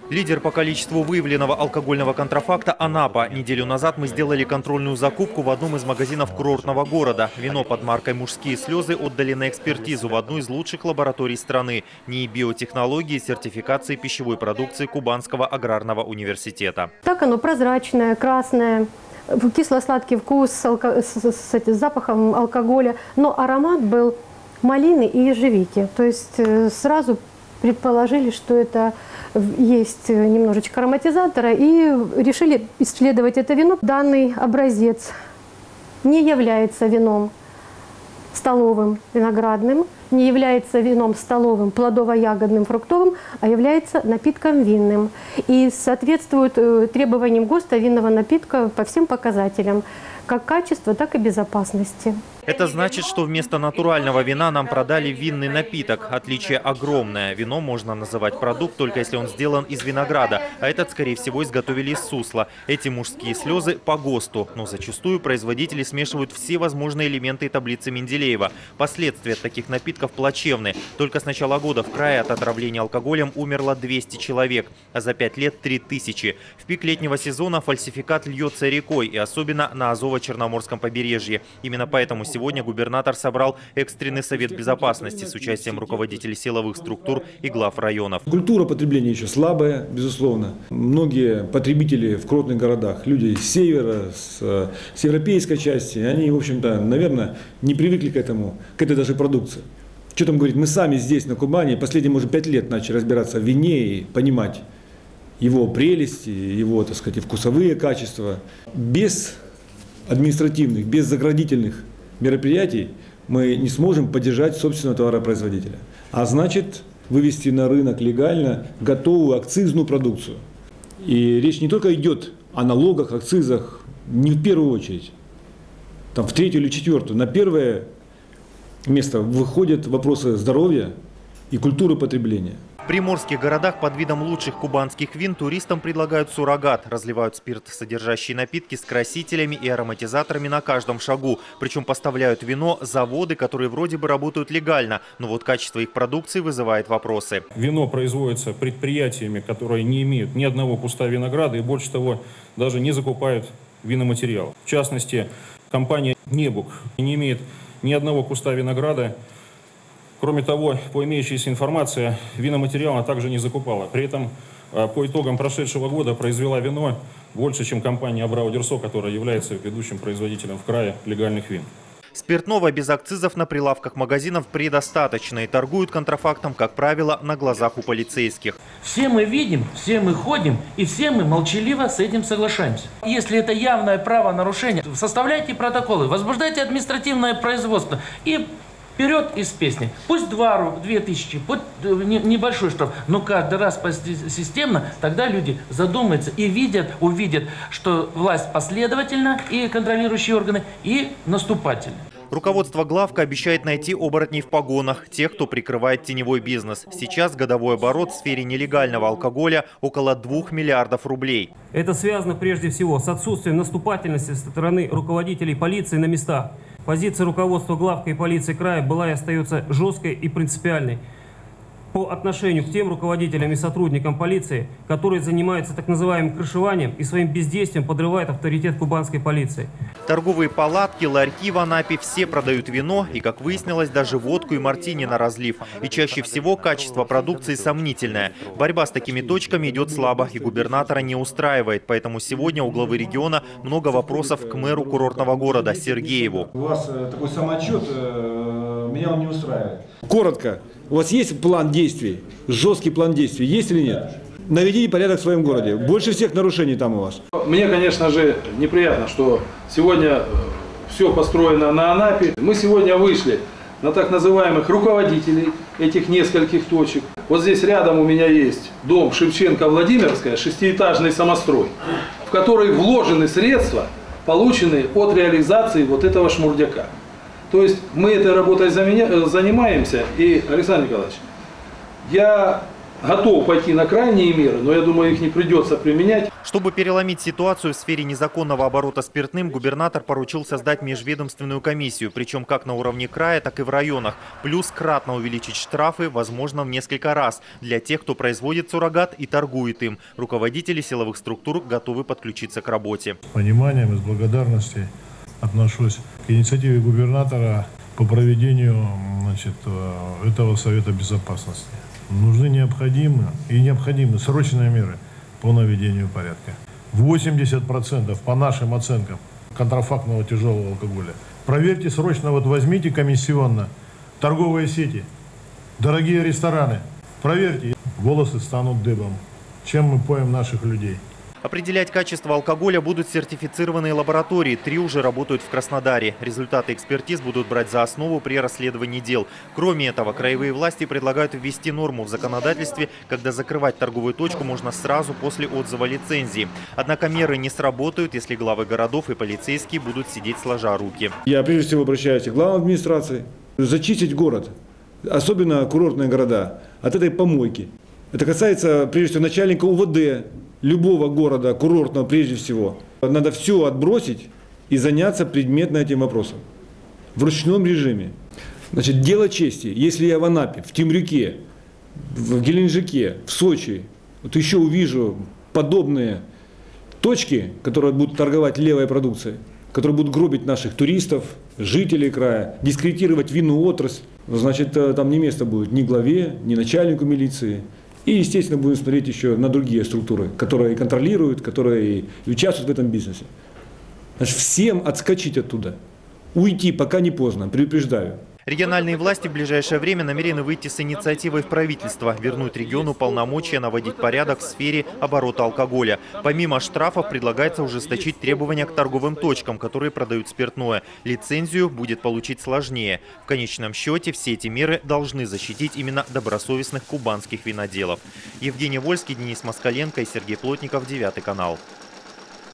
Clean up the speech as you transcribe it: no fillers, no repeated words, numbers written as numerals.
Лидер по количеству выявленного алкогольного контрафакта – Анапа. Неделю назад мы сделали контрольную закупку в одном из магазинов курортного города. Вино под маркой «Мужские слезы» отдали на экспертизу в одну из лучших лабораторий страны – НИИ биотехнологии и сертификации пищевой продукции Кубанского аграрного университета. Так оно прозрачное, красное, кисло-сладкий вкус с запахом алкоголя, но аромат был малины и ежевики. То есть сразу предположили, что это есть немножечко ароматизатора, и решили исследовать это вино. Данный образец не является вином столовым виноградным, не является вином столовым плодово-ягодным, фруктовым, а является напитком винным. И соответствует требованиям ГОСТа винного напитка по всем показателям, как качества, так и безопасности. Это значит, что вместо натурального вина нам продали винный напиток. Отличие огромное. Вино можно называть продукт, только если он сделан из винограда. А этот, скорее всего, изготовили из сусла. Эти мужские слезы по ГОСТу. Но зачастую производители смешивают все возможные элементы таблицы Менделеева. Последствия от таких напитков плачевны. Только с начала года в крае от отравления алкоголем умерло 200 человек, а за 5 лет 3000. В пик летнего сезона фальсификат льется рекой, и особенно на Азово-Черноморском побережье. Именно поэтому сегодня губернатор собрал экстренный совет безопасности с участием руководителей силовых структур и глав районов. Культура потребления еще слабая, безусловно. Многие потребители в крупных городах, люди с севера, с европейской части, они, в общем-то, наверное, не привыкли к этому, к этой даже продукции. Что там говорить, мы сами здесь, на Кубани, последние, может, 5 лет начали разбираться в вине и понимать его прелести, его, так сказать, вкусовые качества. Без административных, без заградительных мероприятий мы не сможем поддержать собственного товаропроизводителя. А значит, вывести на рынок легально готовую акцизную продукцию. И речь не только идет о налогах, акцизах, не в первую очередь, там в третью или четвертую. На первое место выходят вопросы здоровья и культуры потребления. В приморских городах под видом лучших кубанских вин туристам предлагают суррогат. Разливают спирт, содержащие напитки с красителями и ароматизаторами на каждом шагу. Причем поставляют вино заводы, которые вроде бы работают легально. Но вот качество их продукции вызывает вопросы. Вино производится предприятиями, которые не имеют ни одного куста винограда и, больше того, даже не закупают виноматериал. В частности, компания «Небук» не имеет ни одного куста винограда. Кроме того, по имеющейся информации, виноматериал она также не закупала. При этом по итогам прошедшего года произвела вино больше, чем компания «Абрау Дюрсо», которая является ведущим производителем в крае легальных вин. Спиртного без акцизов на прилавках магазинов предостаточно, и торгуют контрафактом, как правило, на глазах у полицейских. Все мы видим, все мы ходим, и все мы молчаливо с этим соглашаемся. Если это явное правонарушение, составляйте протоколы, возбуждайте административное производство и вперед из песни. Пусть 2000, пусть небольшой штраф, но каждый раз системно, тогда люди задумаются и увидят, что власть последовательна, и контролирующие органы, и наступательны. Руководство главка обещает найти оборотней в погонах, тех, кто прикрывает теневой бизнес. Сейчас годовой оборот в сфере нелегального алкоголя около 2 миллиардов рублей. Это связано прежде всего с отсутствием наступательности со стороны руководителей полиции на местах. Позиция руководства главка и полиции края была и остается жесткой и принципиальной по отношению к тем руководителям и сотрудникам полиции, которые занимаются так называемым крышеванием и своим бездействием подрывают авторитет кубанской полиции. Торговые палатки, ларьки в Анапе – все продают вино и, как выяснилось, даже водку и мартини на разлив. И чаще всего качество продукции сомнительное. Борьба с такими точками идет слабо и губернатора не устраивает. Поэтому сегодня у главы региона много вопросов к мэру курортного города Сергееву. У вас такой самоотчет, меня он не устраивает. Коротко, у вас есть план действий, жесткий план действий, есть или нет? Наведите порядок в своем городе. Больше всех нарушений там у вас. Мне, конечно же, неприятно, что сегодня все построено на Анапе. Мы сегодня вышли на так называемых руководителей этих нескольких точек. Вот здесь рядом у меня есть дом Шевченко-Владимирская, 6-этажный самострой, в который вложены средства, полученные от реализации вот этого шмурдяка. То есть мы этой работой занимаемся, и, Александр Николаевич, я готов пойти на крайние меры, но я думаю, их не придется применять. Чтобы переломить ситуацию в сфере незаконного оборота спиртным, губернатор поручил создать межведомственную комиссию, причем как на уровне края, так и в районах. Плюс кратно увеличить штрафы, возможно, в несколько раз для тех, кто производит суррогат и торгует им. Руководители силовых структур готовы подключиться к работе. С пониманием и с благодарностью отношусь к инициативе губернатора по проведению этого Совета Безопасности. Нужны необходимы срочные меры по наведению порядка. 80% по нашим оценкам контрафактного тяжелого алкоголя. Проверьте срочно, возьмите комиссионно торговые сети, дорогие рестораны. Проверьте, волосы станут дыбом. Чем мы поем наших людей? Определять качество алкоголя будут сертифицированные лаборатории. 3 уже работают в Краснодаре. Результаты экспертиз будут брать за основу при расследовании дел. Кроме этого, краевые власти предлагают ввести норму в законодательстве, когда закрывать торговую точку можно сразу после отзыва лицензии. Однако меры не сработают, если главы городов и полицейские будут сидеть сложа руки. Я прежде всего обращаюсь к главам администрации. Зачистить город, особенно курортные города, от этой помойки. Это касается прежде всего начальника УВД, любого города, курортного прежде всего. Надо все отбросить и заняться предметно этим вопросом. В ручном режиме. Значит, дело чести. Если я в Анапе, в Темрюке, в Геленджике, в Сочи, еще увижу подобные точки, которые будут торговать левой продукцией, которые будут гробить наших туристов, жителей края, дискредитировать винную отрасль, значит, там не место будет ни главе, ни начальнику милиции. И, естественно, будем смотреть еще на другие структуры, которые контролируют, которые участвуют в этом бизнесе. Значит, всем отскочить оттуда, уйти, пока не поздно, предупреждаю. Региональные власти в ближайшее время намерены выйти с инициативой в правительство, вернуть региону полномочия наводить порядок в сфере оборота алкоголя. Помимо штрафов предлагается ужесточить требования к торговым точкам, которые продают спиртное. Лицензию будет получить сложнее. В конечном счете все эти меры должны защитить именно добросовестных кубанских виноделов. Евгений Вольский, Денис Москаленко и Сергей Плотников, 9 канал.